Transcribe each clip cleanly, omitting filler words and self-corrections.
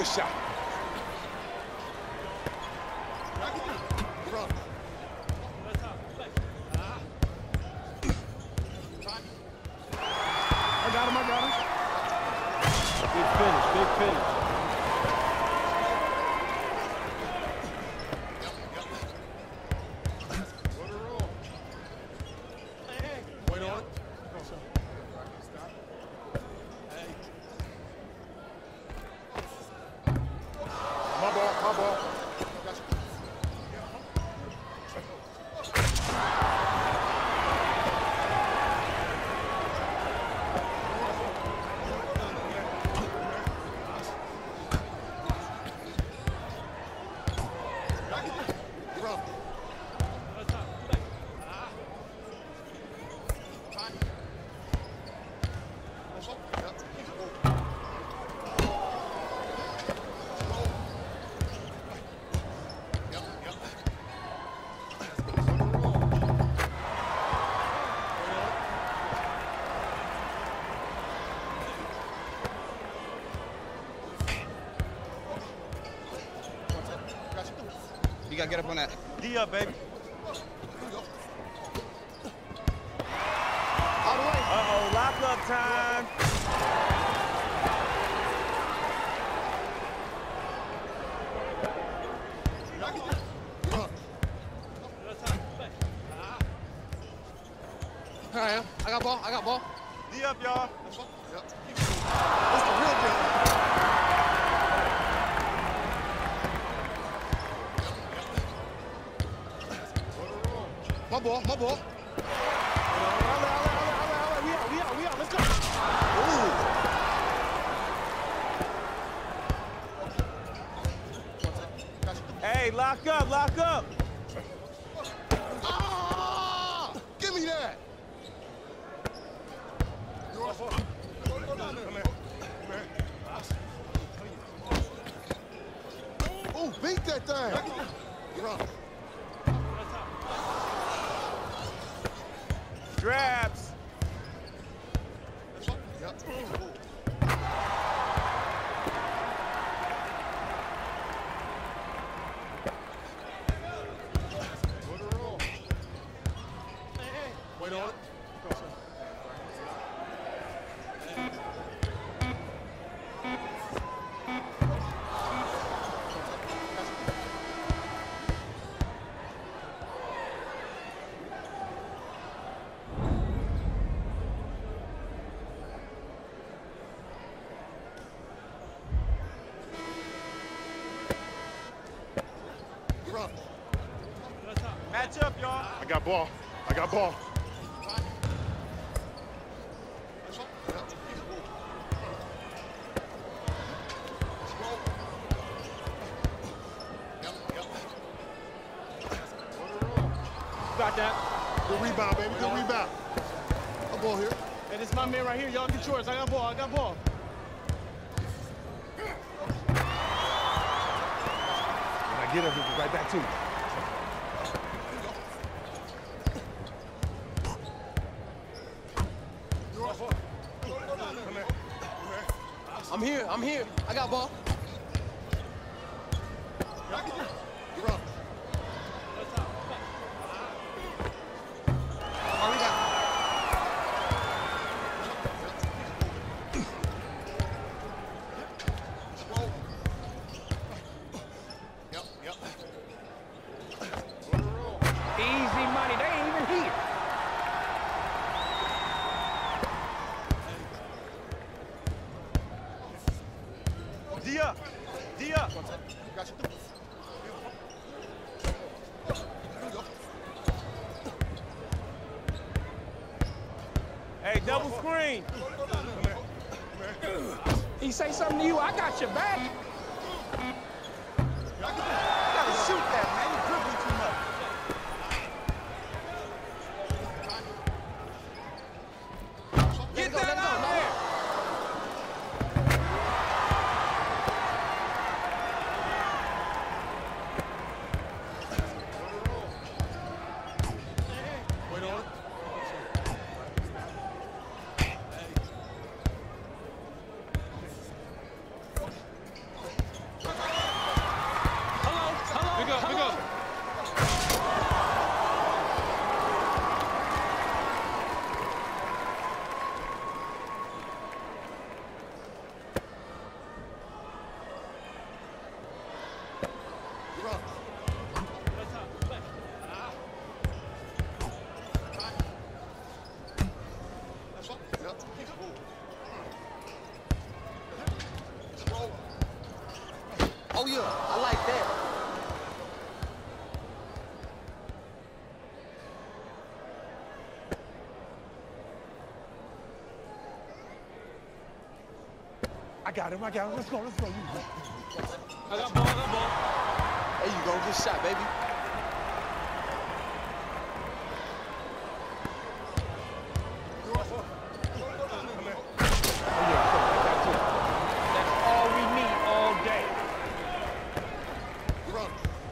Good shot. I got him. Big finish, big finish. Wait on it. My ball. You gotta get up on that. D up, baby. All the way. Uh-oh, lock up time. Here I am. I got ball. D up, y'all. That's the real deal. My ball. We out. Let's go. Hey, lock up. Ah! Give me that. Oh, beat that thing. Straps. Wait on it. Match up, y'all. I got ball. Got that. Good rebound, baby. Good rebound. A ball here. Hey, this is my man right here. Y'all get yours. I got ball. When I get up, he'll be right back to me. I'm here. I got ball. Easy money. They ain't even here. D up. Got you. Hey, double screen. He say something to you, I got your back. You gotta shoot that, man. You dribbling too much. Get that out there. Wait on it. like that. I got him. Let's go. I got ball. There you go. Good shot, baby. That's all we need all day. Run.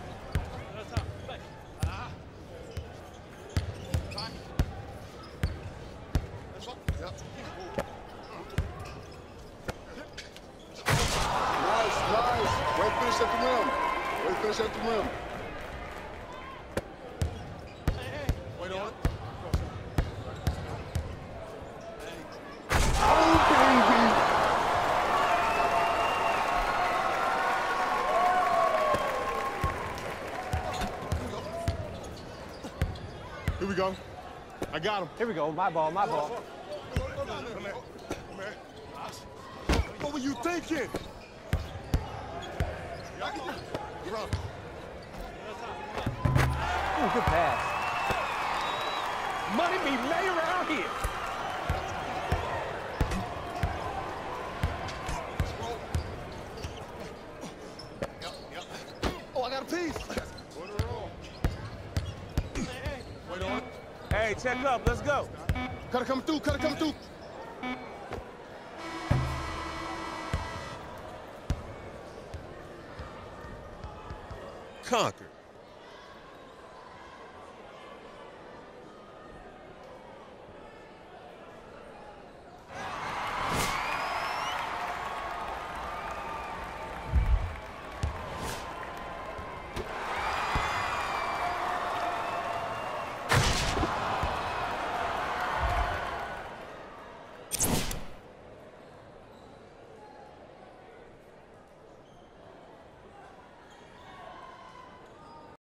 Yep. Nice. Way to finish at the rim. Wait on it. Oh, baby. Here we go. I got him. Here we go. My ball. Come here. What were you thinking? You're up. Ooh, good pass. Money be lay around here. Yep. Oh, I got a piece. Wait on it. Hey, check up. Let's go. Cutter coming through. Conquer.